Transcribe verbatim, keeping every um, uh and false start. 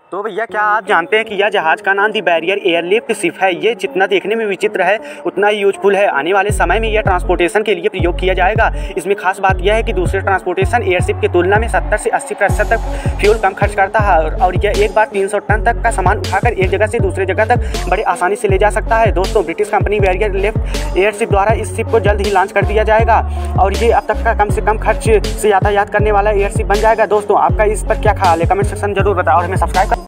तो भैया क्या आप जानते हैं कि यह जहाज़ का नाम दी बैरियर एयरलिफ्ट शिप है। ये जितना देखने में विचित्र है उतना ही यूजफुल है। आने वाले समय में यह ट्रांसपोर्टेशन के लिए प्रयोग किया जाएगा। इसमें खास बात यह है कि दूसरे ट्रांसपोर्टेशन एयरशिप की तुलना में सत्तर से अस्सी प्रतिशत तक फ्यूल कम खर्च करता है और यह एक बार तीन सौ टन तक का सामान उठाकर एक जगह से दूसरे जगह तक बड़े आसानी से ले जा सकता है। दोस्तों, British company barrier lift airship द्वारा इस शिप को जल्द ही लॉन्च कर दिया जाएगा और ये अब तक का कम से कम खर्च से यातायात करने वाला एयरशिप बन जाएगा। दोस्तों, आपका इस पर क्या ख्याल है? कमेंट सेक्शन में जरूर बताओ और हमें सब्सक्राइब